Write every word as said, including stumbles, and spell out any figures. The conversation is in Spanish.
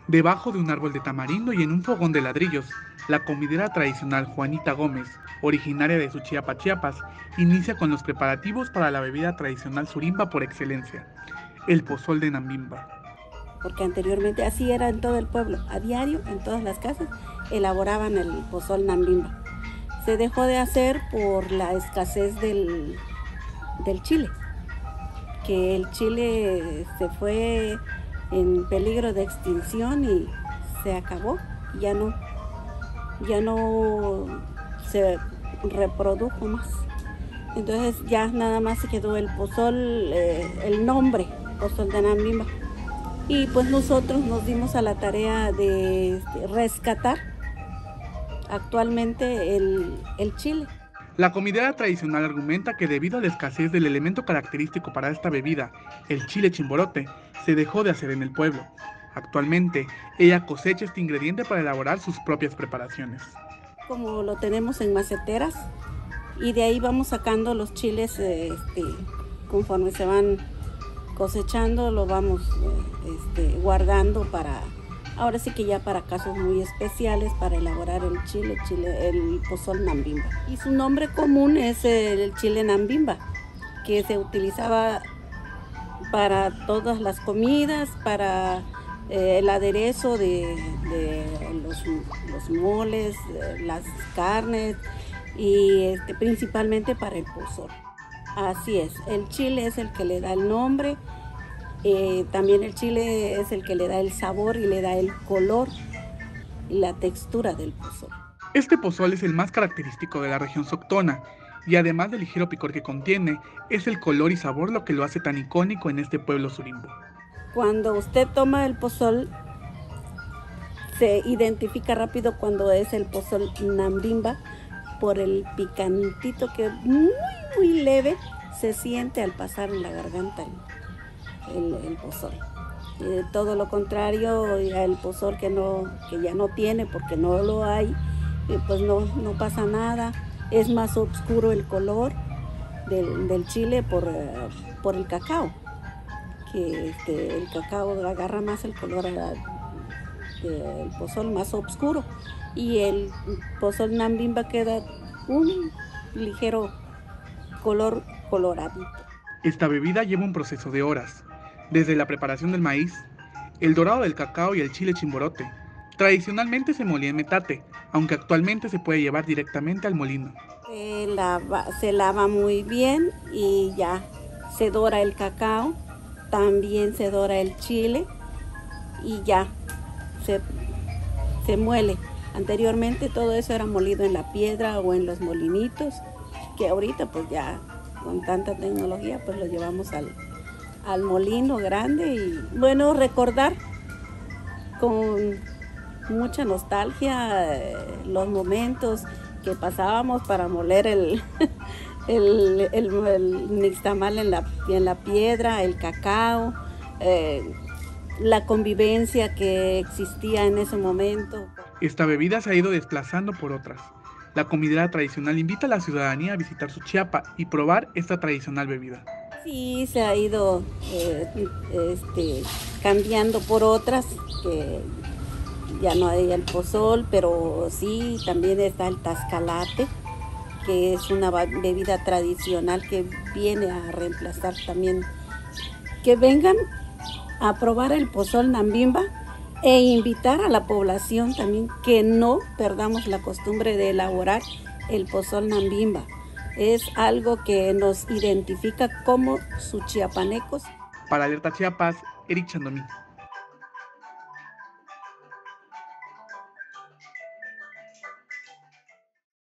Debajo de un árbol de tamarindo y en un fogón de ladrillos, la comidera tradicional Juanita Gómez, originaria de Suchiapa, Chiapas, inicia con los preparativos para la bebida tradicional surimba por excelencia, el pozol de Nambimba. Porque anteriormente así era en todo el pueblo, a diario en todas las casas elaboraban el pozol Nambimba. Se dejó de hacer por la escasez del, del chile, que el chile se fue en peligro de extinción y se acabó, ya no, ya no se reprodujo más. Entonces ya nada más se quedó el pozol, eh, el nombre, pozol de Nambimba. Y pues nosotros nos dimos a la tarea de rescatar actualmente el, el chile. La comidera tradicional argumenta que debido a la escasez del elemento característico para esta bebida, el chile chimborote, se dejó de hacer en el pueblo. Actualmente, ella cosecha este ingrediente para elaborar sus propias preparaciones. Como lo tenemos en maceteras, y de ahí vamos sacando los chiles este, conforme se van cosechando, lo vamos este, guardando para, ahora sí que ya para casos muy especiales, para elaborar el chile, chile, el pozol Nambimba. Y su nombre común es el chile Nambimba, que se utilizaba para todas las comidas, para eh, el aderezo de, de los, los moles, las carnes y este, principalmente para el pozol. Así es, el chile es el que le da el nombre, eh, también el chile es el que le da el sabor y le da el color y la textura del pozol. Este pozol es el más característico de la región Soctona y además del ligero picor que contiene, es el color y sabor lo que lo hace tan icónico en este pueblo surimbo. Cuando usted toma el pozol, se identifica rápido cuando es el pozol Nambimba por el picantito que muy muy leve se siente al pasar en la garganta el, el, el pozol. Eh, todo lo contrario, el pozol que, no, que ya no tiene porque no lo hay, eh, pues no, no pasa nada. Es más oscuro el color del, del chile por, uh, por el cacao, que este, el cacao agarra más el color del pozol más oscuro y el pozol Nambimba queda un ligero color coloradito. Esta bebida lleva un proceso de horas, desde la preparación del maíz, el dorado del cacao y el chile chimborote. Tradicionalmente se molía en metate, aunque actualmente se puede llevar directamente al molino. Se lava, se lava muy bien y ya se dora el cacao, también se dora el chile y ya se, se muele. Anteriormente todo eso era molido en la piedra o en los molinitos, que ahorita pues ya con tanta tecnología pues lo llevamos al, al molino grande y bueno, recordar con mucha nostalgia eh, los momentos que pasábamos para moler el, el, el, el nixtamal en la, en la piedra, el cacao, eh, la convivencia que existía en ese momento. Esta bebida se ha ido desplazando por otras. La comidera tradicional invita a la ciudadanía a visitar Suchiapa y probar esta tradicional bebida. Sí, se ha ido eh, este, cambiando por otras, que ya no hay el pozol, pero sí, también está el tascalate, que es una bebida tradicional que viene a reemplazar también. Que vengan a probar el pozol Nambimba e invitar a la población también que no perdamos la costumbre de elaborar el pozol Nambimba. Es algo que nos identifica como suchiapanecos. Para Alerta Chiapas, Eric Chandomí.